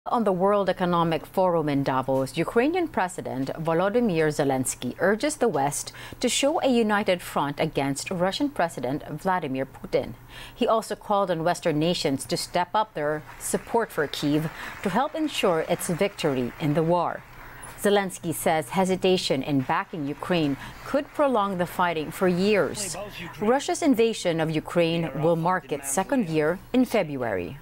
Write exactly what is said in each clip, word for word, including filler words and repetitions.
On the World Economic Forum in Davos, Ukrainian President Volodymyr Zelensky urges the West to show a united front against Russian President Vladimir Putin. He also called on Western nations to step up their support for Kyiv to help ensure its victory in the war. Zelensky says hesitation in backing Ukraine could prolong the fighting for years. Russia's invasion of Ukraine will mark its second year in February.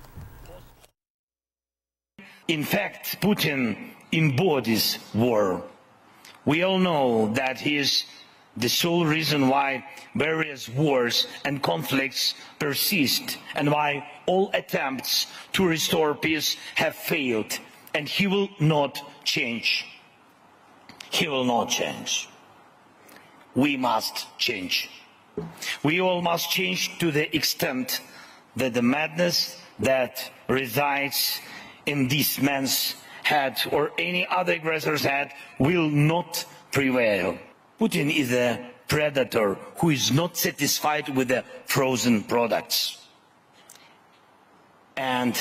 In fact, Putin embodies war. We all know that he is the sole reason why various wars and conflicts persist and why all attempts to restore peace have failed, and he will not change. He will not change. We must change. We all must change to the extent that the madness that resides in this man's head or any other aggressor's head will not prevail. Putin is a predator who is not satisfied with the frozen products. And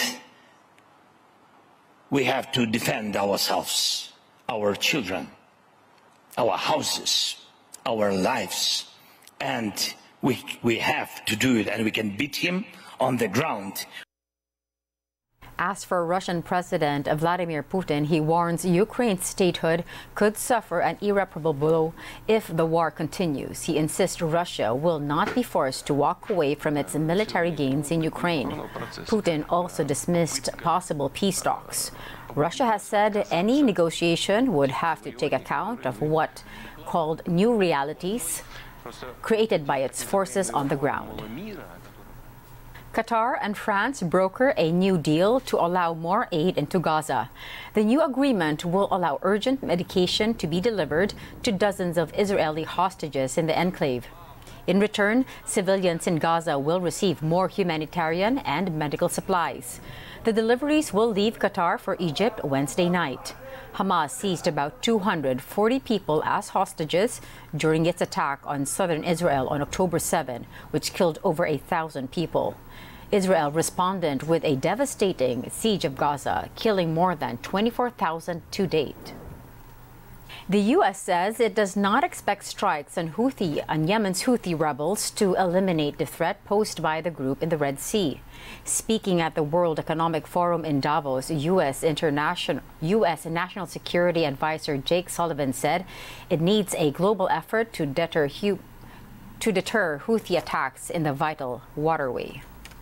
we have to defend ourselves, our children, our houses, our lives, and we, we have to do it, and we can beat him on the ground. As for Russian President Vladimir Putin, he warns Ukraine's statehood could suffer an irreparable blow if the war continues. He insists Russia will not be forced to walk away from its military gains in Ukraine. Putin also dismissed possible peace talks. Russia has said any negotiation would have to take account of what called new realities created by its forces on the ground. Qatar and France broker a new deal to allow more aid into Gaza. The new agreement will allow urgent medication to be delivered to dozens of Israeli hostages in the enclave. In return, civilians in Gaza will receive more humanitarian and medical supplies. The deliveries will leave Qatar for Egypt Wednesday night. Hamas seized about two hundred forty people as hostages during its attack on southern Israel on October seventh, which killed over a thousand people. Israel responded with a devastating siege of Gaza, killing more than twenty-four thousand to date. The U S says it does not expect strikes on Houthi on Yemen's Houthi rebels to eliminate the threat posed by the group in the Red Sea. Speaking at the World Economic Forum in Davos, U S International U S National Security Advisor Jake Sullivan said it needs a global effort to deter to deter Houthi attacks in the vital waterway.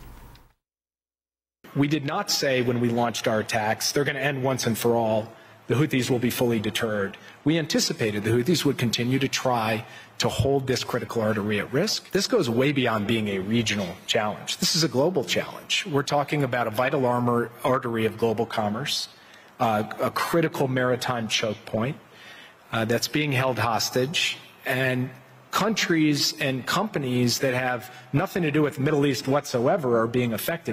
We did not say when we launched our attacks they're going to end once and for all. The Houthis will be fully deterred. We anticipated the Houthis would continue to try to hold this critical artery at risk. This goes way beyond being a regional challenge. This is a global challenge. We're talking about a vital armor, artery of global commerce, uh, a critical maritime choke point uh, that's being held hostage, and countries and companies that have nothing to do with the Middle East whatsoever are being affected.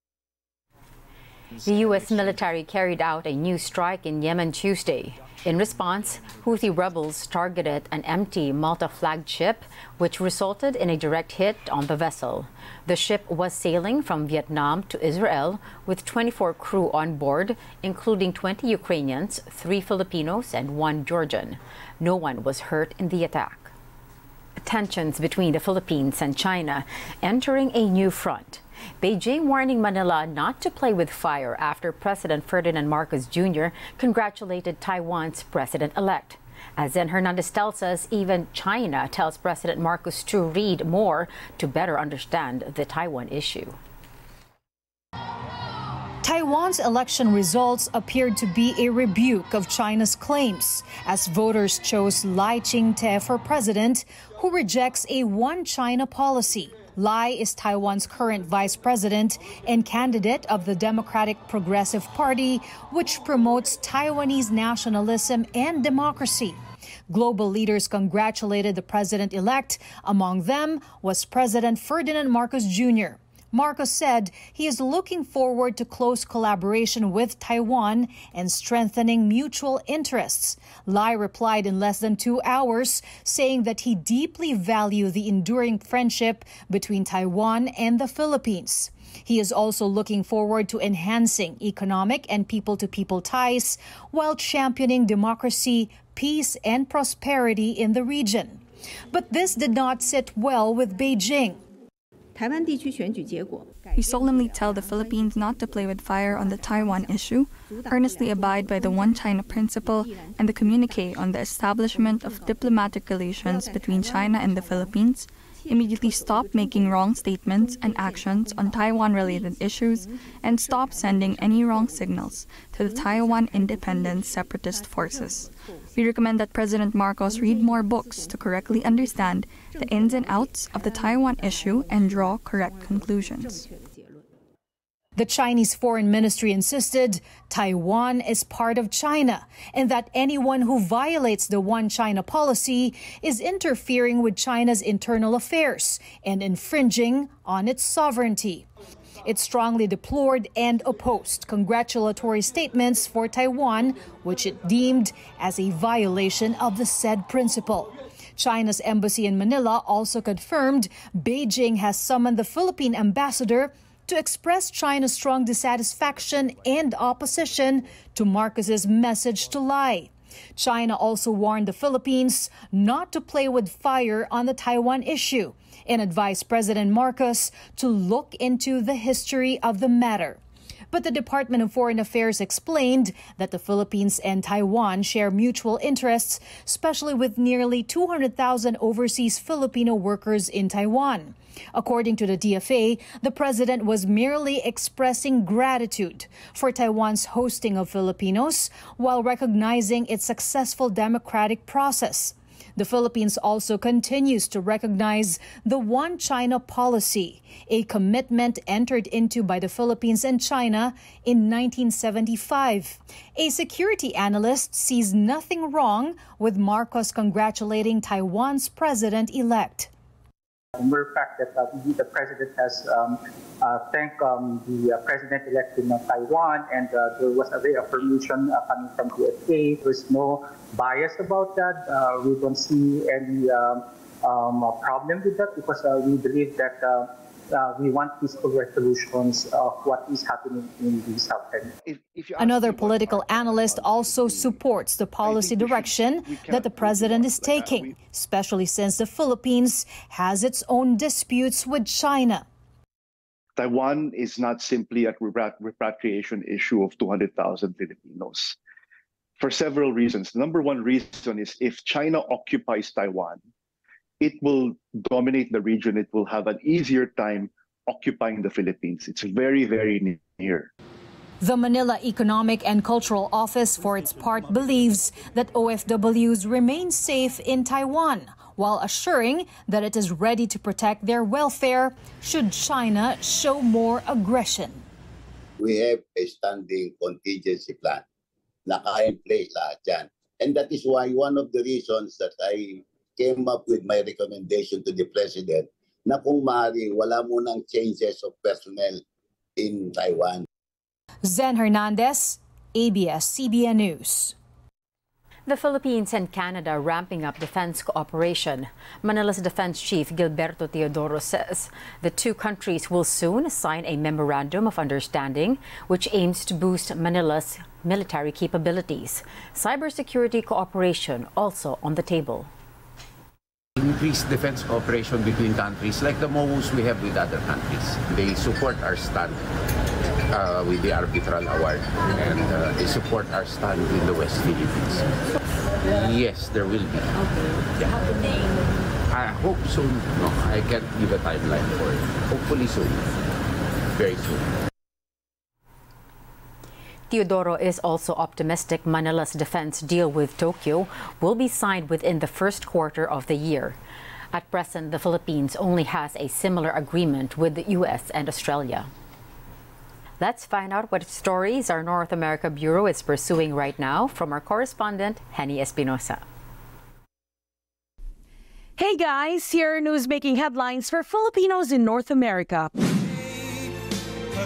The U S military carried out a new strike in Yemen Tuesday. In response, Houthi rebels targeted an empty Malta-flagged ship, which resulted in a direct hit on the vessel. The ship was sailing from Vietnam to Israel with twenty-four crew on board, including twenty Ukrainians, three Filipinos, and one Georgian. No one was hurt in the attack. Tensions between the Philippines and China entering a new front. Beijing warning Manila not to play with fire after President Ferdinand Marcos Junior congratulated Taiwan's president-elect. As Zen Hernandez tells us, even China tells President Marcos to read more to better understand the Taiwan issue. Taiwan's election results appeared to be a rebuke of China's claims, as voters chose Lai Ching-te for president, who rejects a one-China policy. Lai is Taiwan's current vice president and candidate of the Democratic Progressive Party, which promotes Taiwanese nationalism and democracy. Global leaders congratulated the president-elect. Among them was President Ferdinand Marcos Junior Marcos said he is looking forward to close collaboration with Taiwan and strengthening mutual interests. Lai replied in less than two hours, saying that he deeply values the enduring friendship between Taiwan and the Philippines. He is also looking forward to enhancing economic and people-to-people ties while championing democracy, peace, and prosperity in the region. But this did not sit well with Beijing. We solemnly tell the Philippines not to play with fire on the Taiwan issue, earnestly abide by the One China principle, and the communique on the establishment of diplomatic relations between China and the Philippines, immediately stop making wrong statements and actions on Taiwan-related issues, and stop sending any wrong signals to the Taiwan independent separatist forces. We recommend that President Marcos read more books to correctly understand the ins and outs of the Taiwan issue and draw correct conclusions. The Chinese Foreign Ministry insisted Taiwan is part of China and that anyone who violates the One China policy is interfering with China's internal affairs and infringing on its sovereignty. It strongly deplored and opposed congratulatory statements for Taiwan, which it deemed as a violation of the said principle. China's embassy in Manila also confirmed Beijing has summoned the Philippine ambassador to express China's strong dissatisfaction and opposition to Marcos's message to Lai. China also warned the Philippines not to play with fire on the Taiwan issue and advised President Marcos to look into the history of the matter. But the Department of Foreign Affairs explained that the Philippines and Taiwan share mutual interests, especially with nearly two hundred thousand overseas Filipino workers in Taiwan. According to the D F A, the president was merely expressing gratitude for Taiwan's hosting of Filipinos while recognizing its successful democratic process. The Philippines also continues to recognize the One China policy, a commitment entered into by the Philippines and China in nineteen seventy-five. A security analyst sees nothing wrong with Marcos congratulating Taiwan's president-elect. The mere fact that uh, the president has um, uh, thanked um, the uh, president-elect in uh, Taiwan, and uh, there was a reaffirmation uh, coming from the F A. There's no bias about that. Uh, we don't see any uh, um, problem with that because uh, we believe that uh, uh, we want peaceful resolutions of what is happening in the South. If, if Another political analyst also supports the policy direction that the president is taking, especially since the Philippines has its own disputes with China. Taiwan is not simply a repatriation issue of two hundred thousand Filipinos. For several reasons. The number one reason is if China occupies Taiwan, it will dominate the region. It will have an easier time occupying the Philippines. It's very, very near. The Manila Economic and Cultural Office, for its part, believes that O F Ws remain safe in Taiwan, while assuring that it is ready to protect their welfare should China show more aggression. We have a standing contingency plan. Naka-in-play lahat yan. And that is why one of the reasons that I came up with my recommendation to the President na kung maaari wala munang changes of personnel in Taiwan. Zen Hernandez, A B S C B N News. The Philippines and Canada ramping up defense cooperation. Manila's Defense Chief Gilberto Teodoro says the two countries will soon sign a memorandum of understanding which aims to boost Manila's military capabilities. Cybersecurity cooperation also on the table. Increased defense cooperation between countries like the M O Us we have with other countries. They support our stand uh, with the Arbitral Award, and uh, they support our stand in the West Philippines. Yes, there will be. Okay. Yeah. I hope soon. No, I can't give a timeline for it. Hopefully soon. Very soon. Teodoro is also optimistic Manila's defense deal with Tokyo will be signed within the first quarter of the year. At present, the Philippines only has a similar agreement with the U S and Australia. Let's find out what stories our North America Bureau is pursuing right now from our correspondent, Henny Espinosa. Hey guys, here are news making headlines for Filipinos in North America.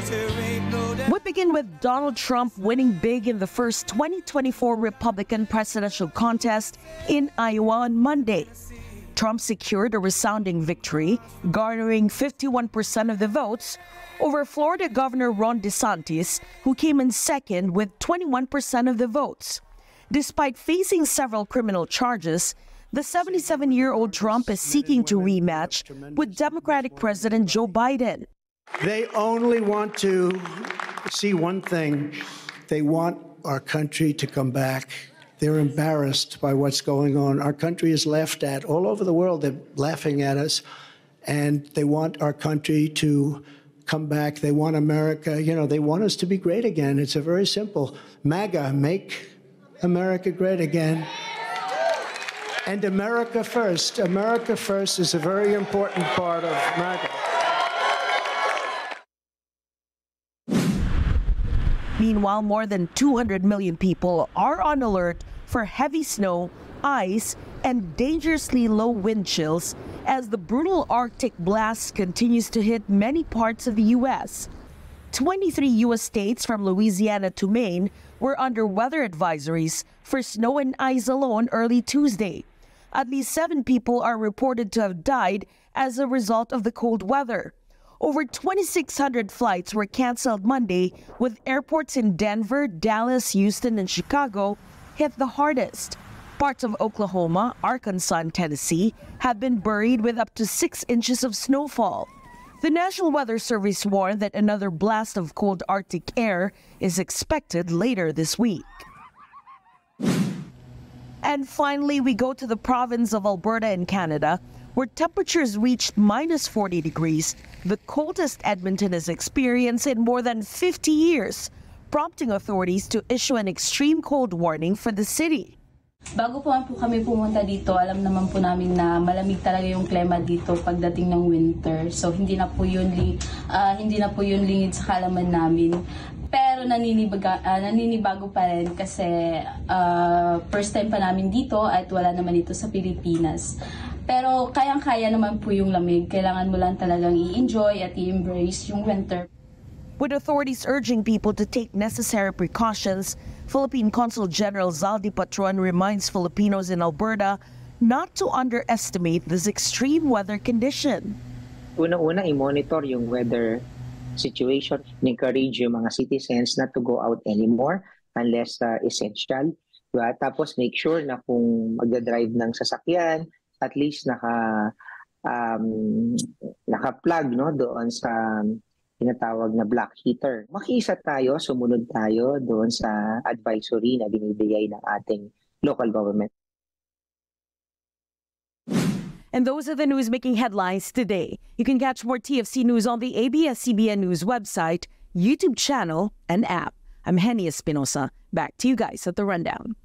We begin with Donald Trump winning big in the first twenty twenty-four Republican presidential contest in Iowa on Monday. Trump secured a resounding victory, garnering fifty-one percent of the votes over Florida Governor Ron DeSantis, who came in second with twenty-one percent of the votes. Despite facing several criminal charges, the seventy-seven-year-old Trump is seeking to rematch with Democratic President Joe Biden. They only want to see one thing. They want our country to come back. They're embarrassed by what's going on. Our country is laughed at. All over the world, they're laughing at us. And they want our country to come back. They want America, you know, they want us to be great again. It's a very simple. MAGA, make America great again. And America first. America first is a very important part of MAGA. Meanwhile, more than two hundred million people are on alert for heavy snow, ice, and dangerously low wind chills as the brutal Arctic blast continues to hit many parts of the U S. twenty-three U S states from Louisiana to Maine were under weather advisories for snow and ice alone early Tuesday. At least seven people are reported to have died as a result of the cold weather. Over twenty-six hundred flights were canceled Monday, with airports in Denver, Dallas, Houston, and Chicago hit the hardest. Parts of Oklahoma, Arkansas, and Tennessee have been buried with up to six inches of snowfall. The National Weather Service warned that another blast of cold Arctic air is expected later this week. And finally, we go to the province of Alberta in Canada, where temperatures reached minus forty degrees, the coldest Edmonton has experienced in more than fifty years, prompting authorities to issue an extreme cold warning for the city. Bago po po kami pumunta dito, alam naman po namin na malamig talaga yung klima dito pagdating ng winter. So hindi na po yun uh, hindi na po yun lingid sa kaalaman namin. Pero naninibaga, uh, naninibago pa rin kasi uh, first time pa namin dito at wala naman ito sa Pilipinas. Pero kayang-kaya naman po yung lamig. Kailangan mo lang talagang i-enjoy at i-embrace yung winter. With authorities urging people to take necessary precautions, Philippine Consul General Zaldi Patron reminds Filipinos in Alberta not to underestimate this extreme weather condition. Una-una, i-monitor yung weather situation. Encourage yung mga citizens not to go out anymore unless uh, essential. Diba? Tapos make sure na kung magdadrive ng sasakyan, at least naka um, naka-plug no doon sa tinatawag na black heater. Makiisa tayo, sumunod tayo doon sa advisory na binibigay ng ating local government. And those are the news making headlines today. You can catch more T F C news on the A B S C B N News website, YouTube channel, and app. I'm Henny Espinosa. Back to you guys at the Rundown.